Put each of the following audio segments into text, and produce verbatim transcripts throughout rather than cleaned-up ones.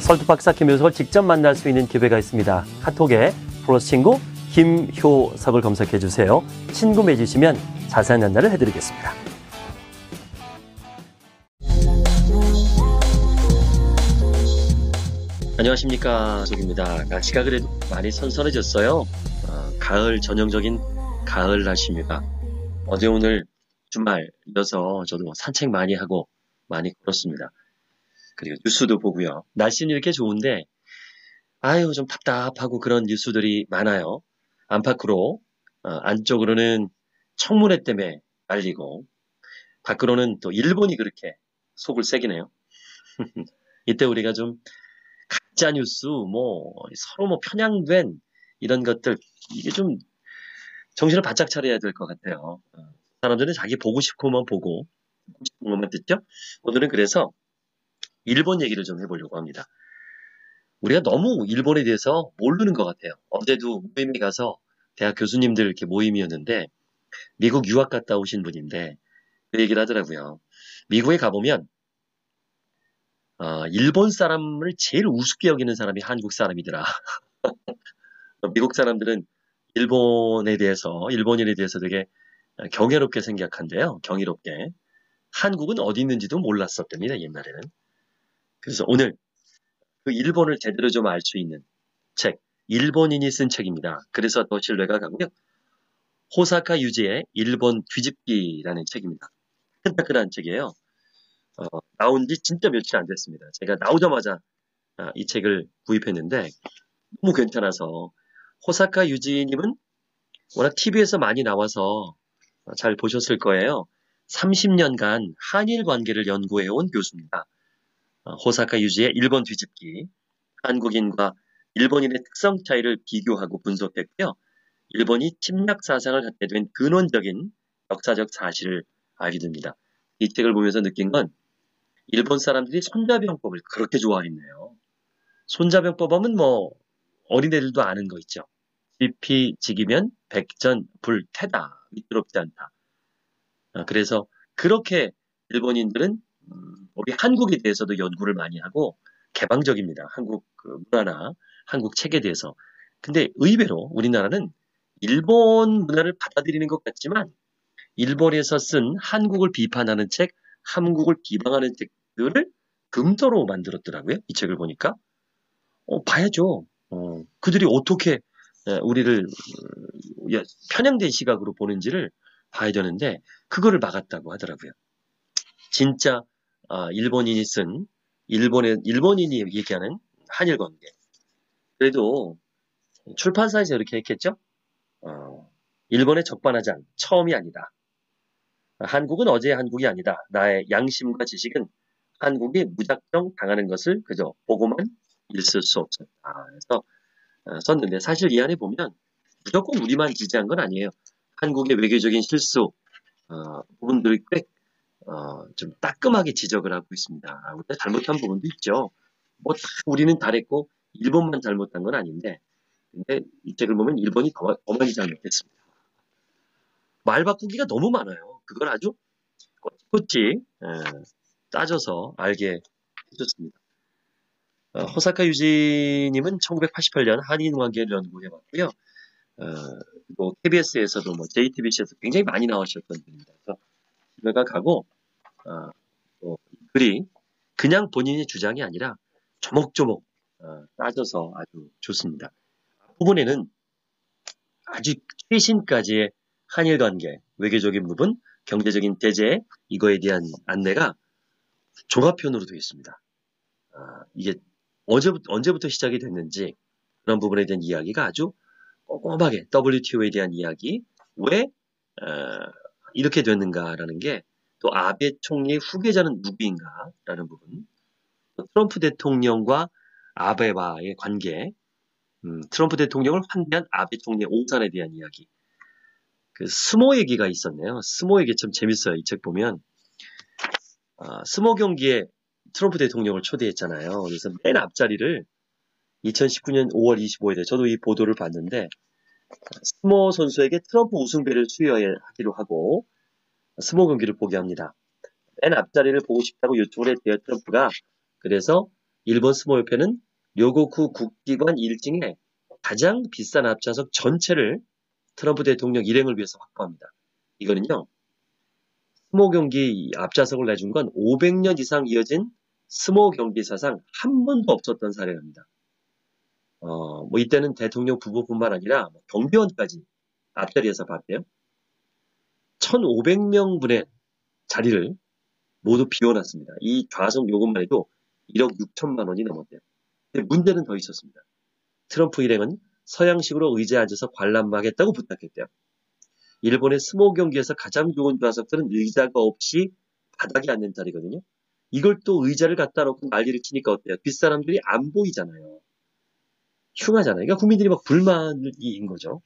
설득박사 김효석을 직접 만날 수 있는 기회가 있습니다. 카톡에 플러스 친구 김효석을 검색해 주세요. 친구 맺으시면 자세한 안내를 해드리겠습니다. 안녕하십니까, 속입니다. 날씨가 그래도 많이 선선해졌어요. 어, 가을 전형적인 가을 날씨입니다. 어제 오늘 주말이어서 저도 산책 많이 하고 많이 걸었습니다. 그리고 뉴스도 보고요. 날씨는 이렇게 좋은데 아유 좀 답답하고 그런 뉴스들이 많아요. 안팎으로 어, 안쪽으로는 청문회 때문에 날리고 밖으로는 또 일본이 그렇게 속을 새기네요. 이때 우리가 좀 가짜 뉴스 뭐 서로 뭐 편향된 이런 것들 이게 좀 정신을 바짝 차려야 될 것 같아요. 어, 사람들은 자기 보고 싶은 것만 보고 듣고 싶은 것만 듣죠. 오늘은 그래서 일본 얘기를 좀 해보려고 합니다. 우리가 너무 일본에 대해서 모르는 것 같아요. 어제도 모임에 가서 대학 교수님들 이렇게 모임이었는데 미국 유학 갔다 오신 분인데 그 얘기를 하더라고요. 미국에 가보면 어, 일본 사람을 제일 우습게 여기는 사람이 한국 사람이더라. 미국 사람들은 일본에 대해서 일본인에 대해서 되게 경애롭게 생각한대요. 경이롭게. 한국은 어디 있는지도 몰랐었답니다. 옛날에는. 그래서 오늘 그 일본을 제대로 좀 알 수 있는 책, 일본인이 쓴 책입니다. 그래서 더 신뢰가 가고요. 호사카 유지의 일본 뒤집기라는 책입니다. 큰타크라는 책이에요. 어, 나온 지 진짜 며칠 안 됐습니다. 제가 나오자마자 아, 이 책을 구입했는데 너무 괜찮아서 호사카 유지님은 워낙 티비에서 많이 나와서 잘 보셨을 거예요. 삼십 년간 한일 관계를 연구해온 교수입니다. 어, 호사카 유지의 일본 뒤집기, 한국인과 일본인의 특성 차이를 비교하고 분석했고요. 일본이 침략 사상을 갖게 된 근원적인 역사적 사실을 알게 됩니다. 이 책을 보면서 느낀 건 일본 사람들이 손자병법을 그렇게 좋아했네요. 손자병법 하면 뭐 어린애들도 아는 거 있죠. 지피지기면 백전불태다. 위태롭지 않다. 어, 그래서 그렇게 일본인들은 음, 우리 한국에 대해서도 연구를 많이 하고 개방적입니다. 한국 그 문화나 한국 책에 대해서. 근데 의외로 우리나라는 일본 문화를 받아들이는 것 같지만 일본에서 쓴 한국을 비판하는 책, 한국을 비방하는 책들을 금도로 만들었더라고요. 이 책을 보니까. 어, 봐야죠. 어, 그들이 어떻게 우리를 편향된 시각으로 보는지를 봐야 되는데 그거를 막았다고 하더라고요. 진짜 어, 일본인이 쓴 일본의 일본인이 얘기하는 한일 관계. 그래도 출판사에서 이렇게 했겠죠. 어, 일본의 적반하장 처음이 아니다. 한국은 어제의 한국이 아니다. 나의 양심과 지식은 한국이 무작정 당하는 것을 그저 보고만 있을 수 없었다. 그래서 어, 썼는데 사실 이 안에 보면 무조건 우리만 지지한 건 아니에요. 한국의 외교적인 실수 어, 부분들이 꽤 어, 좀 따끔하게 지적을 하고 있습니다. 우리가 잘못한 부분도 있죠. 뭐 우리는 잘했고 일본만 잘못한 건 아닌데 근데 이 책을 보면 일본이 더, 더 많이 잘못했습니다. 말 바꾸기가 너무 많아요. 그걸 아주 꼬치꼬치 따져서 알게 해줬습니다. 어, 호사카 유지님은 천구백팔십팔 년 한인 관계를 연구해봤고요. 어, 또 케이비에스에서도 뭐 제이티비씨에서 굉장히 많이 나오셨던 분입니다. 그래서 신뢰가 가고 어, 또 글이 그냥 본인의 주장이 아니라 조목조목 어, 따져서 아주 좋습니다. 부분에는 아주 최신까지의 한일 관계, 외교적인 부분, 경제적인 대제 이거에 대한 안내가 종합편으로 되어 있습니다. 아, 이게 언제부터, 언제부터 시작이 됐는지 그런 부분에 대한 이야기가 아주 꼼꼼하게 더블유티오에 대한 이야기, 왜 어, 이렇게 됐는가라는 게 또 아베 총리의 후계자는 누구인가라는 부분, 또 트럼프 대통령과 아베와의 관계, 음, 트럼프 대통령을 환대한 아베 총리의 오산에 대한 이야기. 그 스모 얘기가 있었네요. 스모 얘기 참 재밌어요. 이 책 보면 아, 스모 경기에 트럼프 대통령을 초대했잖아요. 그래서 맨 앞자리를 이천십구 년 오월 이십오일에 저도 이 보도를 봤는데 스모 선수에게 트럼프 우승배를 수여하기로 하고 스모 경기를 보게 합니다. 맨 앞자리를 보고 싶다고 요청을 했대요. 트럼프가. 그래서 일본 스모협회는 료고쿠 국기관 일 층에 가장 비싼 앞좌석 전체를 트럼프 대통령 일행을 위해서 확보합니다. 이거는요, 스모 경기 앞좌석을 내준 건 오백 년 이상 이어진 스모 경기 사상 한 번도 없었던 사례랍니다. 어, 뭐 이때는 대통령 부부뿐만 아니라 경비원까지 앞자리에서 봤대요. 천오백 명분의 자리를 모두 비워놨습니다. 이 좌석 요금만 해도 일억 육천만 원이 넘었대요. 근데 문제는 더 있었습니다. 트럼프 일행은 서양식으로 의자에 앉아서 관람하겠다고 부탁했대요. 일본의 스모 경기에서 가장 좋은 좌석들은 의자가 없이 바닥에 앉는 자리거든요. 이걸 또 의자를 갖다 놓고 난리를 치니까 어때요? 뒷사람들이 안 보이잖아요. 흉하잖아요. 그러니까 국민들이 막 불만인 거죠.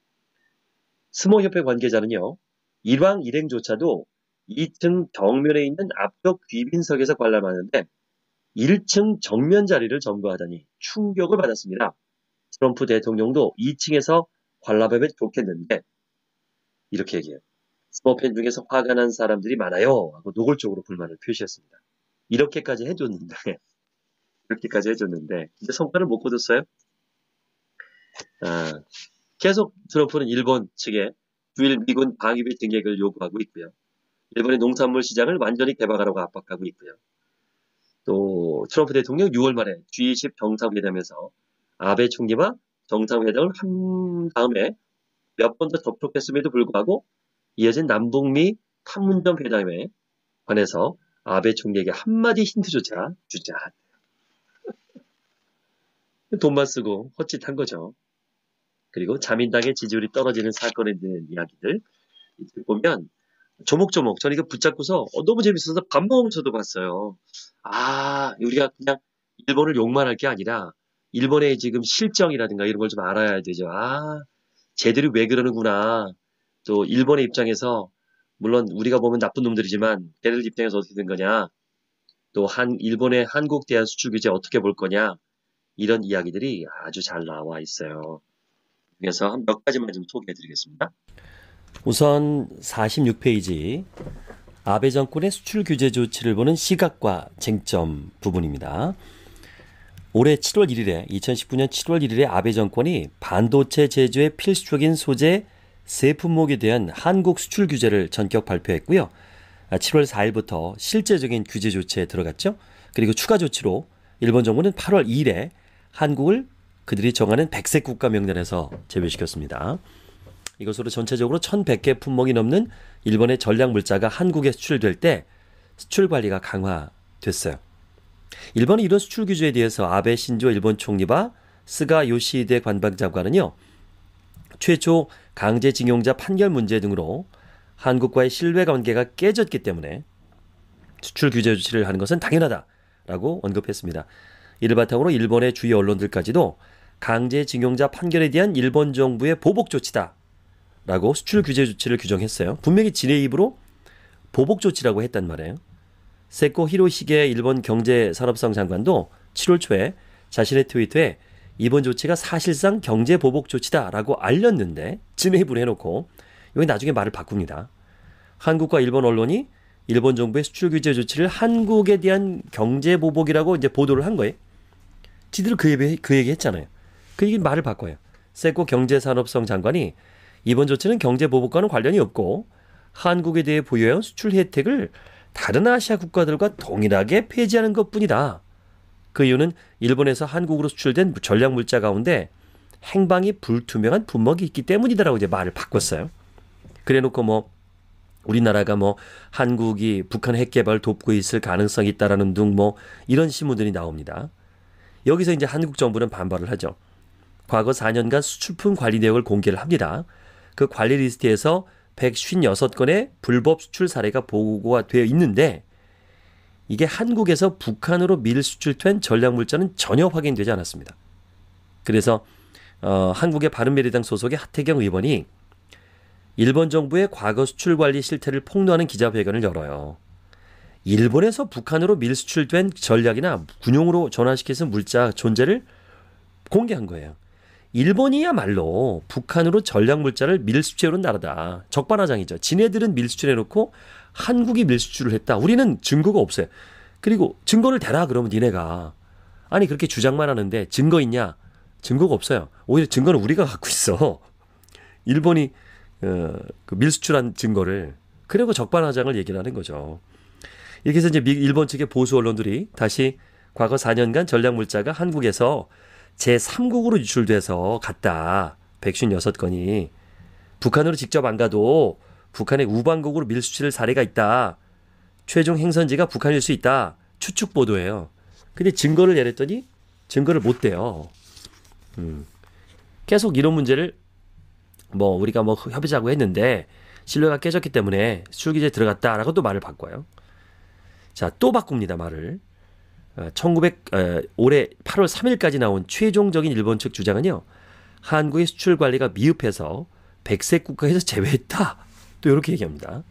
스모협회 관계자는요, 일왕 일행조차도 이 층 정면에 있는 앞쪽 귀빈석에서 관람하는데 일 층 정면 자리를 점거하다니 충격을 받았습니다. 트럼프 대통령도 이 층에서 관람하면 좋겠는데 이렇게 얘기해요. 스모팬 중에서 화가 난 사람들이 많아요 하고 노골적으로 불만을 표시했습니다. 이렇게까지 해줬는데 이렇게까지 해줬는데 이제 성과를 못 거뒀어요. 아, 계속 트럼프는 일본 측에 주일 미군 방위비 증액을 요구하고 있고요. 일본의 농산물 시장을 완전히 개방하라고 압박하고 있고요. 또 트럼프 대통령 유월 말에 지 이십 정상회담에서 아베 총리와 정상회담을 한 다음에 몇 번 더 접촉했음에도 불구하고 이어진 남북미 판문점 회담에 관해서 아베 총리에게 한마디 힌트조차 주지 않았대요. 돈만 쓰고 헛짓한 거죠. 그리고 자민당의 지지율이 떨어지는 사건에 대한 이야기들 보면 조목조목 저는 이거 붙잡고서 어, 너무 재밌어서 밥 먹으면서도 봤어요. 아, 우리가 그냥 일본을 욕만 할 게 아니라 일본의 지금 실정이라든가 이런 걸 좀 알아야 되죠. 아, 쟤들이 왜 그러는구나. 또 일본의 입장에서 물론 우리가 보면 나쁜 놈들이지만 걔들 입장에서 어떻게 된 거냐. 또 한 일본의 한국 대한 수출 규제 어떻게 볼 거냐. 이런 이야기들이 아주 잘 나와 있어요. 그래서 한 몇 가지만 좀 소개해 드리겠습니다. 우선 사십육 페이지 아베 정권의 수출 규제 조치를 보는 시각과 쟁점 부분입니다. 올해 칠월 일일에 이천십구 년 칠월 일일에 아베 정권이 반도체 제조에 필수적인 소재 세 품목에 대한 한국 수출 규제를 전격 발표했고요. 칠월 사일부터 실제적인 규제 조치에 들어갔죠. 그리고 추가 조치로 일본 정부는 팔월 이일에 한국을 그들이 정하는 백색 국가 명단에서 제외시켰습니다. 이것으로 전체적으로 천백 개 품목이 넘는 일본의 전략 물자가 한국에 수출될 때 수출 관리가 강화됐어요. 일본의 이런 수출 규제에 대해서 아베 신조 일본 총리와 스가 요시히데 관방장관은요, 최초 강제징용자 판결 문제 등으로 한국과의 신뢰관계가 깨졌기 때문에 수출 규제 조치를 하는 것은 당연하다라고 언급했습니다. 이를 바탕으로 일본의 주요 언론들까지도 강제징용자 판결에 대한 일본 정부의 보복 조치다 라고 수출 규제 조치를 규정했어요. 분명히 지네 입으로 보복 조치라고 했단 말이에요. 세코 히로시게 일본 경제산업성 장관도 칠월 초에 자신의 트위터에 이번 조치가 사실상 경제 보복 조치다라고 알렸는데 지네 입으로 해놓고 여기 나중에 말을 바꿉니다. 한국과 일본 언론이 일본 정부의 수출 규제 조치를 한국에 대한 경제 보복이라고 이제 보도를 한 거예요. 지들 그 얘기, 그 얘기 했잖아요. 그 얘기 말을 바꿔요. 세코 경제산업성 장관이 이번 조치는 경제 보복과는 관련이 없고 한국에 대해 보유해온 수출 혜택을 다른 아시아 국가들과 동일하게 폐지하는 것뿐이다. 그 이유는 일본에서 한국으로 수출된 전략 물자 가운데 행방이 불투명한 품목이 있기 때문이다라고 이제 말을 바꿨어요. 그래놓고 뭐 우리나라가 뭐 한국이 북한 핵 개발 돕고 있을 가능성이 있다라는 등 뭐 이런 신문들이 나옵니다. 여기서 이제 한국 정부는 반발을 하죠. 과거 사 년간 수출품 관리 내역을 공개를 합니다. 그 관리 리스트에서 백오십육 건의 불법 수출 사례가 보고가 되어 있는데 이게 한국에서 북한으로 밀 수출된 전략 물자는 전혀 확인되지 않았습니다. 그래서 어, 한국의 바른미래당 소속의 하태경 의원이 일본 정부의 과거 수출 관리 실태를 폭로하는 기자회견을 열어요. 일본에서 북한으로 밀 수출된 전략이나 군용으로 전환시켜서 물자 존재를 공개한 거예요. 일본이야말로 북한으로 전략 물자를 밀수출해온 나라다. 적반하장이죠. 지네들은 밀수출해놓고 한국이 밀수출을 했다. 우리는 증거가 없어요. 그리고 증거를 대라 그러면 니네가 아니 그렇게 주장만 하는데 증거 있냐? 증거가 없어요. 오히려 증거는 우리가 갖고 있어. 일본이 어, 그 밀수출한 증거를. 그리고 적반하장을 얘기를 하는 거죠. 이렇게 해서 이제 미, 일본 측의 보수 언론들이 다시 과거 사 년간 전략물자가 한국에서 제삼국으로 유출돼서 갔다. 백오십육 건이. 북한으로 직접 안 가도 북한의 우방국으로 밀수출 사례가 있다. 최종 행선지가 북한일 수 있다. 추측 보도예요. 근데 증거를 내렸더니 증거를 못 대요. 음. 계속 이런 문제를 뭐 우리가 뭐 협의자고 했는데 신뢰가 깨졌기 때문에 수출 규제에 들어갔다라고 또 말을 바꿔요. 자, 또 바꿉니다, 말을. 천구백 어, 올해 팔월 삼일까지 나온 최종적인 일본 측 주장은요. 한국의 수출 관리가 미흡해서 백색 국가에서 제외했다. 또 이렇게 얘기합니다.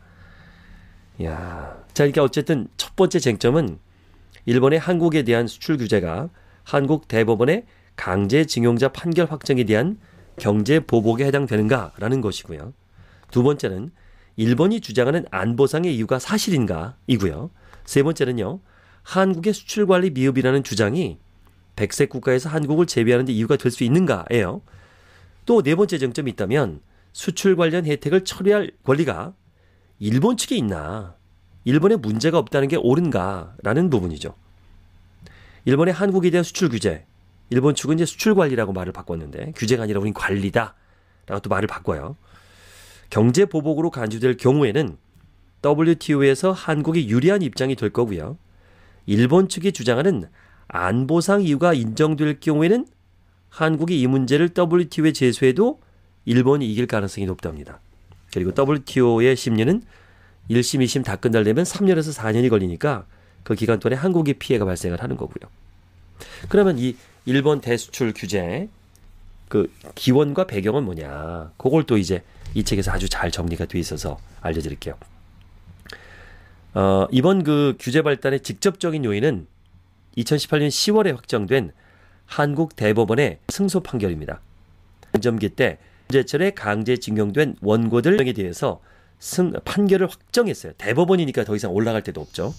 야, 자, 그러니까 어쨌든 첫 번째 쟁점은 일본의 한국에 대한 수출 규제가 한국 대법원의 강제징용자 판결 확정에 대한 경제 보복에 해당되는가라는 것이고요. 두 번째는 일본이 주장하는 안보상의 이유가 사실인가 이고요. 세 번째는요. 한국의 수출 관리 미흡이라는 주장이 백색 국가에서 한국을 제외하는 데 이유가 될 수 있는가예요. 또 네 번째 쟁점이 있다면 수출 관련 혜택을 처리할 권리가 일본 측에 있나, 일본에 문제가 없다는 게 옳은가라는 부분이죠. 일본의 한국에 대한 수출 규제, 일본 측은 이제 수출 관리라고 말을 바꿨는데 규제가 아니라 우린 관리다 라고 또 말을 바꿔요. 경제 보복으로 간주될 경우에는 더블유티오에서 한국이 유리한 입장이 될 거고요. 일본 측이 주장하는 안보상 이유가 인정될 경우에는 한국이 이 문제를 더블유티오에 제소해도 일본이 이길 가능성이 높답니다. 그리고 더블유티오의 심리는 일 심, 이 심 다 끝나려면 삼 년에서 사 년이 걸리니까 그 기간 동안에 한국이 피해가 발생을 하는 거고요. 그러면 이 일본 대수출 규제 그 기원과 배경은 뭐냐? 그걸 또 이제 이 책에서 아주 잘 정리가 돼 있어서 알려드릴게요. 어, 이번 그 규제 발단의 직접적인 요인은 이천십팔 년 시월에 확정된 한국 대법원의 승소 판결입니다. 점기 때 문제철에 강제징용된 원고들에 대해서 승, 판결을 확정했어요. 대법원이니까 더 이상 올라갈 데도 없죠.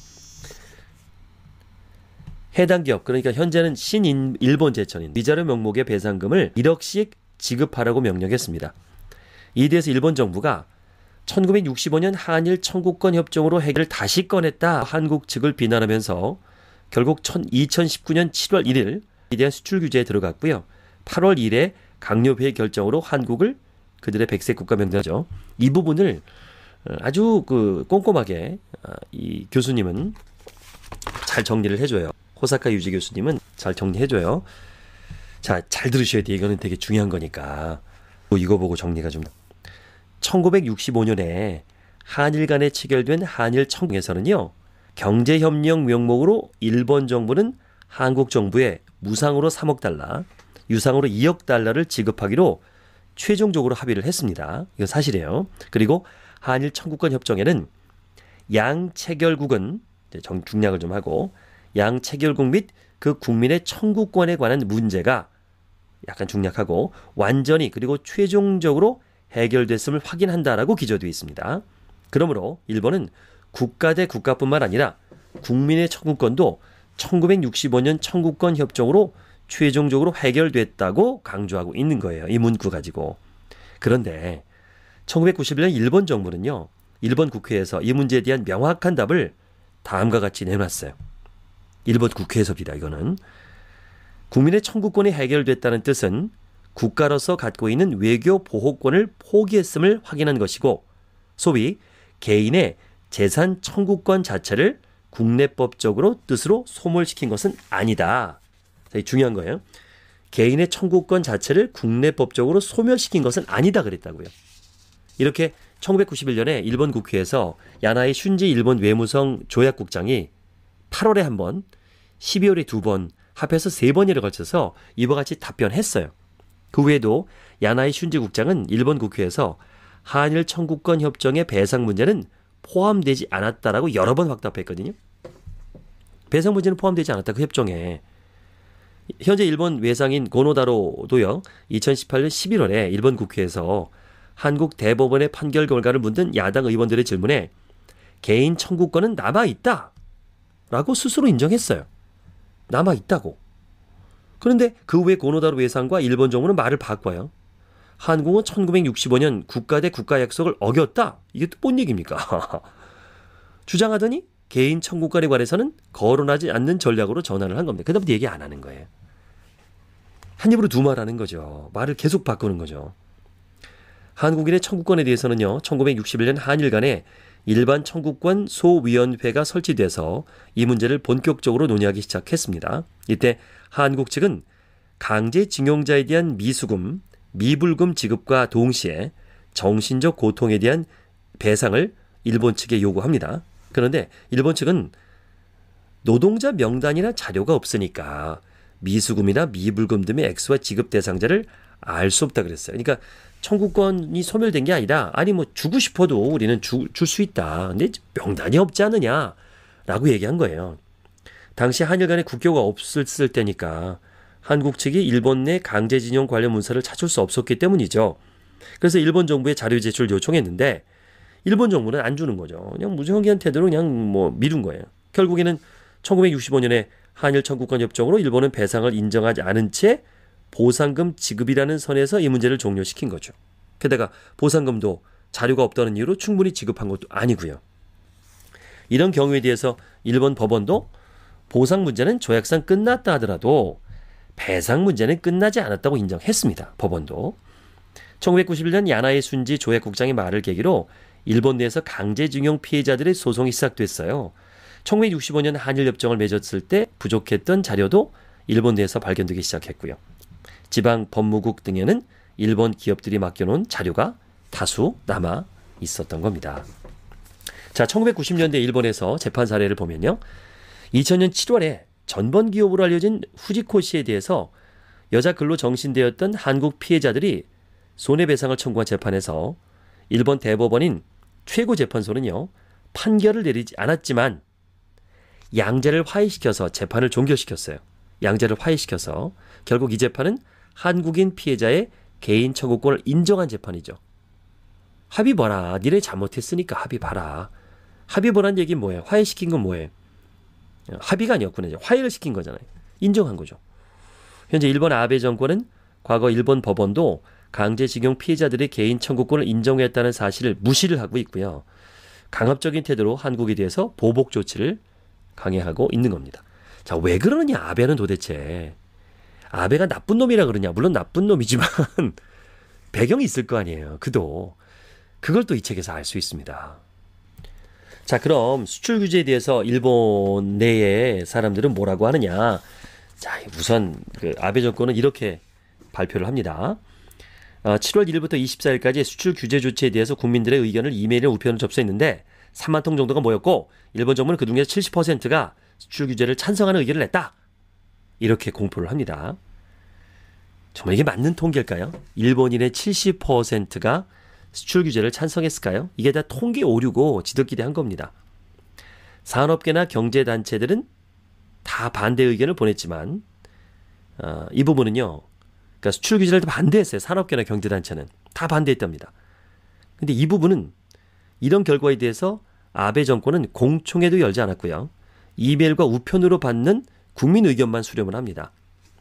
해당 기업, 그러니까 현재는 신일본 제천인 위자료 명목의 배상금을 일억씩 지급하라고 명령했습니다. 이에 대해서 일본 정부가 천구백육십오 년 한일 청구권 협정으로 해결을 다시 꺼냈다 한국 측을 비난하면서 결국 이천십구 년 칠월 일일 에 대한 수출 규제에 들어갔고요. 팔월 일일에 강요회의 결정으로 한국을 그들의 백색 국가 명단하죠. 이 부분을 아주 그 꼼꼼하게 이 교수님은 잘 정리를 해줘요. 호사카 유지 교수님은 잘 정리해줘요. 자, 잘 들으셔야 돼요. 이거는 되게 중요한 거니까. 이거 보고 정리가 좀. 천구백육십오 년에 한일 간에 체결된 한일 청구에서는요. 경제협력 명목으로 일본 정부는 한국 정부에 무상으로 삼억 달러, 유상으로 이억 달러를 지급하기로 최종적으로 합의를 했습니다. 이거 사실이에요. 그리고 한일 청구권 협정에는 양 체결국은 정 중략을 좀 하고 양 체결국 및 그 국민의 청구권에 관한 문제가 약간 중략하고 완전히 그리고 최종적으로 해결됐음을 확인한다라고 기재되어 있습니다. 그러므로 일본은 국가 대 국가뿐만 아니라 국민의 청구권도 천구백육십오 년 청구권 협정으로 최종적으로 해결됐다고 강조하고 있는 거예요. 이 문구 가지고. 그런데 천구백구십일 년 일본 정부는요. 일본 국회에서 이 문제에 대한 명확한 답을 다음과 같이 내놨어요. 일본 국회에서입니다. 이거는. 국민의 청구권이 해결됐다는 뜻은 국가로서 갖고 있는 외교 보호권을 포기했음을 확인한 것이고 소위 개인의 재산 청구권 자체를 국내법적으로 뜻으로 소멸시킨 것은 아니다. 중요한 거예요. 개인의 청구권 자체를 국내법적으로 소멸시킨 것은 아니다 그랬다고요. 이렇게 천구백구십일 년에 일본 국회에서 야나이 슌지 일본 외무성 조약국장이 팔월에 한 번, 십이월에 두 번, 합해서 세 번이나 걸쳐서 이와 같이 답변했어요. 그 외에도 야나이 슌지 국장은 일본 국회에서 한일 청구권 협정의 배상 문제는 포함되지 않았다라고 여러 번 확답했거든요. 배상 문제는 포함되지 않았다 그 협정에. 현재 일본 외상인 고노다로도요. 이천십팔 년 십일월에 일본 국회에서 한국 대법원의 판결 결과를 묻는 야당 의원들의 질문에 개인 청구권은 남아있다 라고 스스로 인정했어요. 남아있다고. 그런데 그 후에 고노다로 외상과 일본 정부는 말을 바꿔요. 한국은 천구백육십오 년 국가 대 국가 약속을 어겼다. 이게 또 뭔 얘기입니까? 주장하더니 개인 청구권에 관해서는 거론하지 않는 전략으로 전환을 한 겁니다. 그다음부터 얘기 안 하는 거예요. 한 입으로 두 말 하는 거죠. 말을 계속 바꾸는 거죠. 한국인의 청구권에 대해서는요. 천구백육십일 년 한일 간에 일반 청구권 소위원회가 설치돼서 이 문제를 본격적으로 논의하기 시작했습니다. 이때 한국 측은 강제징용자에 대한 미수금, 미불금 지급과 동시에 정신적 고통에 대한 배상을 일본 측에 요구합니다. 그런데 일본 측은 노동자 명단이나 자료가 없으니까 미수금이나 미불금 등의 액수와 지급 대상자를 알 수 없다 그랬어요. 그러니까 청구권이 소멸된 게 아니라 아니 뭐 주고 싶어도 우리는 줄 수 있다. 근데 명단이 없지 않느냐라고 얘기한 거예요. 당시 한일 간의 국교가 없었을 때니까 한국 측이 일본 내 강제징용 관련 문서를 찾을 수 없었기 때문이죠. 그래서 일본 정부에 자료 제출을 요청했는데 일본 정부는 안 주는 거죠. 그냥 무정한 태도로 그냥 뭐 미룬 거예요. 결국에는 천구백육십오 년에 한일 청구권 협정으로 일본은 배상을 인정하지 않은 채 보상금 지급이라는 선에서 이 문제를 종료시킨 거죠. 게다가 보상금도 자료가 없다는 이유로 충분히 지급한 것도 아니고요. 이런 경우에 대해서 일본 법원도 보상 문제는 조약상 끝났다 하더라도 배상 문제는 끝나지 않았다고 인정했습니다. 법원도. 천구백구십일 년 야나에 순지 조약국장의 말을 계기로 일본 내에서 강제징용 피해자들의 소송이 시작됐어요. 천구백육십오 년 한일협정을 맺었을 때 부족했던 자료도 일본 내에서 발견되기 시작했고요. 지방 법무국 등에는 일본 기업들이 맡겨놓은 자료가 다수 남아 있었던 겁니다. 자, 천구백구십 년대 일본에서 재판 사례를 보면요. 이천 년 칠월에 전번 기업으로 알려진 후지코시에 대해서 여자 근로 정신대였던 한국 피해자들이 손해배상을 청구한 재판에서 일본 대법원인 최고재판소는요. 판결을 내리지 않았지만 양자를 화해시켜서 재판을 종결시켰어요. 양자를 화해시켜서 결국 이 재판은 한국인 피해자의 개인 청구권을 인정한 재판이죠. 합의 봐라. 니네 잘못했으니까 합의 봐라. 합의 보란 얘기는 뭐예요? 화해시킨 건 뭐예요? 합의가 아니었구나. 화해를 시킨 거잖아요. 인정한 거죠. 현재 일본 아베 정권은 과거 일본 법원도 강제징용 피해자들의 개인 청구권을 인정했다는 사실을 무시를 하고 있고요. 강압적인 태도로 한국에 대해서 보복 조치를 강행하고 있는 겁니다. 자, 왜 그러느냐 아베는 도대체. 아베가 나쁜 놈이라 그러냐. 물론 나쁜 놈이지만 배경이 있을 거 아니에요. 그도. 그걸 또 이 책에서 알 수 있습니다. 자, 그럼 수출 규제에 대해서 일본 내의 사람들은 뭐라고 하느냐. 자, 우선 그 아베 정권은 이렇게 발표를 합니다. 칠월 일일부터 이십사일까지 수출 규제 조치에 대해서 국민들의 의견을 이메일에 우편으로 접수했는데 삼만 통 정도가 모였고 일본 정부는 그중에 칠십 퍼센트가 수출 규제를 찬성하는 의견을 냈다. 이렇게 공표를 합니다. 정말 이게 맞는 통계일까요? 일본인의 칠십 퍼센트가 수출 규제를 찬성했을까요? 이게 다 통계 오류고 지들끼리 한 겁니다. 산업계나 경제단체들은 다 반대 의견을 보냈지만 어, 이 부분은요. 그러니까 수출 규제를 반대했어요. 산업계나 경제단체는 다 반대했답니다. 근데 이 부분은 이런 결과에 대해서 아베 정권은 공청회도 열지 않았고요. 이메일과 우편으로 받는 국민 의견만 수렴을 합니다.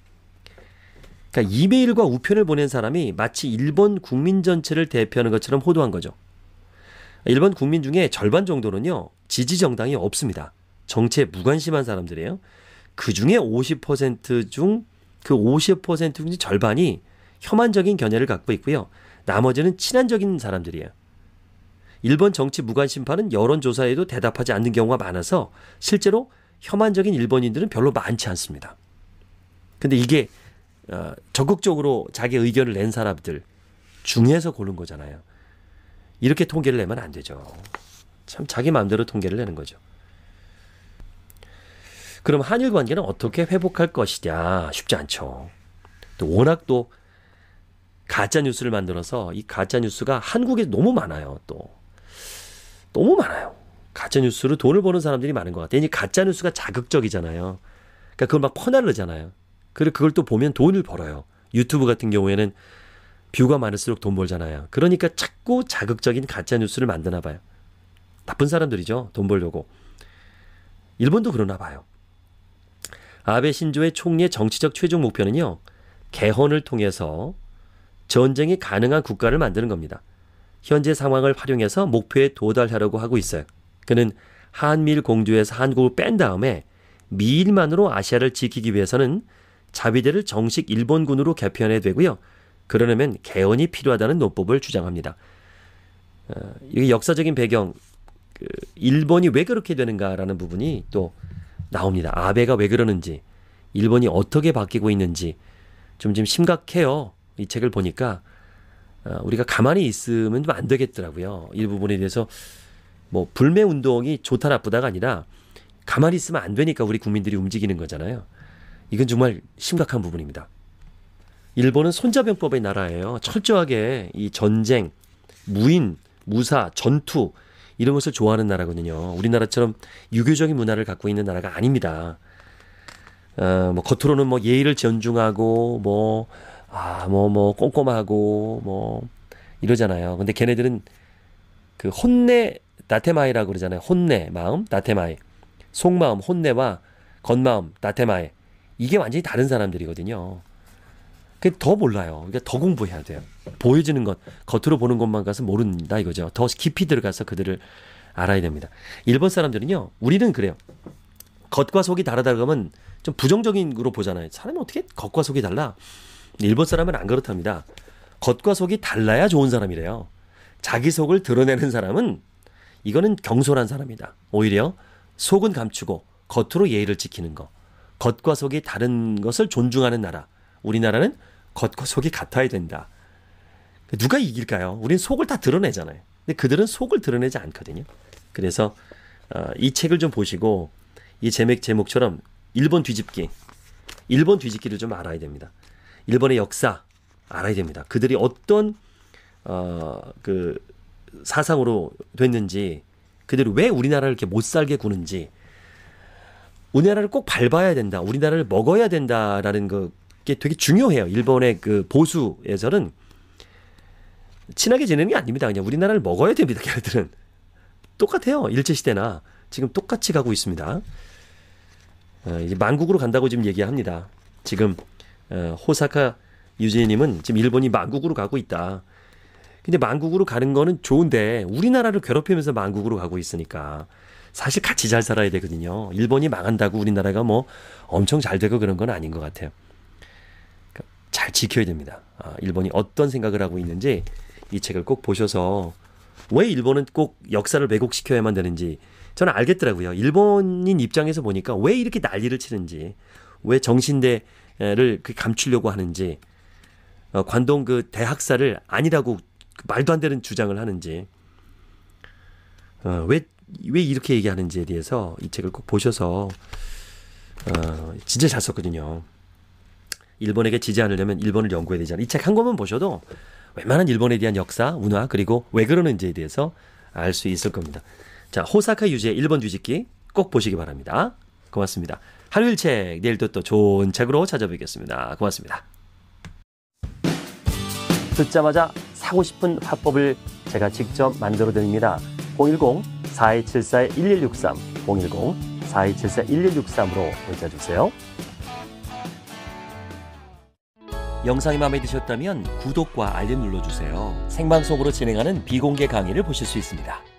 그러니까 이메일과 우편을 보낸 사람이 마치 일본 국민 전체를 대표하는 것처럼 호도한 거죠. 일본 국민 중에 절반 정도는요. 지지 정당이 없습니다. 정치에 무관심한 사람들이에요. 그중에 오십 퍼센트 중 그 오십 퍼센트 중 절반이 혐한적인 견해를 갖고 있고요. 나머지는 친한적인 사람들이에요. 일본 정치 무관심파는 여론조사에도 대답하지 않는 경우가 많아서 실제로 혐한적인 일본인들은 별로 많지 않습니다. 근데 이게 어, 적극적으로 자기 의견을 낸 사람들 중에서 고른 거잖아요. 이렇게 통계를 내면 안 되죠. 참 자기 마음대로 통계를 내는 거죠. 그럼 한일 관계는 어떻게 회복할 것이냐? 쉽지 않죠. 또 워낙 또 가짜 뉴스를 만들어서 이 가짜 뉴스가 한국에 너무 많아요. 또 너무 많아요. 가짜 뉴스로 돈을 버는 사람들이 많은 것 같아요. 이 가짜 뉴스가 자극적이잖아요. 그러니까 그걸 막 퍼날르잖아요. 그리고 그걸 또 보면 돈을 벌어요. 유튜브 같은 경우에는 뷰가 많을수록 돈 벌잖아요. 그러니까 자꾸 자극적인 가짜 뉴스를 만드나 봐요. 나쁜 사람들이죠. 돈 벌려고. 일본도 그러나 봐요. 아베 신조의 총리의 정치적 최종 목표는요, 개헌을 통해서 전쟁이 가능한 국가를 만드는 겁니다. 현재 상황을 활용해서 목표에 도달하려고 하고 있어요. 그는 한미일 공조에서 한국을 뺀 다음에 미일만으로 아시아를 지키기 위해서는 자위대를 정식 일본군으로 개편해야 되고요. 그러려면 개헌이 필요하다는 논법을 주장합니다. 어, 이게 역사적인 배경, 그 일본이 왜 그렇게 되는가라는 부분이 또 나옵니다. 아베가 왜 그러는지, 일본이 어떻게 바뀌고 있는지 좀 좀 심각해요. 이 책을 보니까 어, 우리가 가만히 있으면 좀 안 되겠더라고요. 이 부분에 대해서 뭐 불매 운동이 좋다 나쁘다가 아니라 가만히 있으면 안 되니까 우리 국민들이 움직이는 거잖아요. 이건 정말 심각한 부분입니다. 일본은 손자병법의 나라예요. 철저하게 이 전쟁, 무인, 무사, 전투 이런 것을 좋아하는 나라거든요. 우리나라처럼 유교적인 문화를 갖고 있는 나라가 아닙니다. 어, 뭐 겉으로는 뭐 예의를 존중하고 뭐 아, 뭐, 뭐, 꼼꼼하고, 뭐, 이러잖아요. 근데 걔네들은 그 혼내, 나테마이라고 그러잖아요. 혼내, 마음, 나테마이. 속마음, 혼내와 겉마음, 나테마이. 이게 완전히 다른 사람들이거든요. 그 더 몰라요. 그러니까 더 공부해야 돼요. 보여지는 것, 겉으로 보는 것만 가서 모른다 이거죠. 더 깊이 들어가서 그들을 알아야 됩니다. 일본 사람들은요, 우리는 그래요. 겉과 속이 다르다고 하면 좀 부정적인 으로 보잖아요. 사람이 어떻게 겉과 속이 달라? 일본 사람은 안 그렇답니다. 겉과 속이 달라야 좋은 사람이래요. 자기 속을 드러내는 사람은 이거는 경솔한 사람이다. 오히려 속은 감추고 겉으로 예의를 지키는 거. 겉과 속이 다른 것을 존중하는 나라. 우리나라는 겉과 속이 같아야 된다. 누가 이길까요? 우리는 속을 다 드러내잖아요. 근데 그들은 속을 드러내지 않거든요. 그래서 이 책을 좀 보시고 이 제목, 제목처럼 일본 뒤집기, 일본 뒤집기를 좀 알아야 됩니다. 일본의 역사 알아야 됩니다. 그들이 어떤 어, 그 사상으로 됐는지, 그들이 왜 우리나라를 이렇게 못 살게 구는지, 우리나라를 꼭 밟아야 된다, 우리나라를 먹어야 된다라는 게 되게 중요해요. 일본의 그 보수에서는 친하게 지내는 게 아닙니다. 그냥 우리나라를 먹어야 됩니다. 걔네들은 똑같아요. 일제시대나 지금 똑같이 가고 있습니다. 어, 이제 만국으로 간다고 지금 얘기합니다. 지금 어, 호사카 유지님은 지금 일본이 만국으로 가고 있다. 근데 만국으로 가는 거는 좋은데 우리나라를 괴롭히면서 만국으로 가고 있으니까 사실 같이 잘 살아야 되거든요. 일본이 망한다고 우리나라가 뭐 엄청 잘 되고 그런 건 아닌 것 같아요. 그러니까 잘 지켜야 됩니다. 아, 일본이 어떤 생각을 하고 있는지 이 책을 꼭 보셔서 왜 일본은 꼭 역사를 왜곡시켜야만 되는지 저는 알겠더라고요. 일본인 입장에서 보니까 왜 이렇게 난리를 치는지, 왜 정신대를 감추려고 하는지, 어, 관동 그 대학살을 아니라고 말도 안 되는 주장을 하는지, 어, 왜, 왜 이렇게 얘기하는지에 대해서 이 책을 꼭 보셔서 어, 진짜 잘 썼거든요. 일본에게 지지 않으려면 일본을 연구해야 되잖아요. 이 책 한 권만 보셔도 웬만한 일본에 대한 역사, 문화, 그리고 왜 그러는지에 대해서 알 수 있을 겁니다. 자, 호사카 유지의 일본 뒤집기 꼭 보시기 바랍니다. 고맙습니다. 하루일 책, 내일도 또 좋은 책으로 찾아뵙겠습니다. 고맙습니다. 듣자마자 사고 싶은 화법을 제가 직접 만들어 드립니다. 공일공 사이칠사 일일육삼 공일공 사이칠사 일일육삼으로 문자 주세요. 영상이 마음에 드셨다면 구독과 알림 눌러주세요. 생방송으로 진행하는 비공개 강의를 보실 수 있습니다.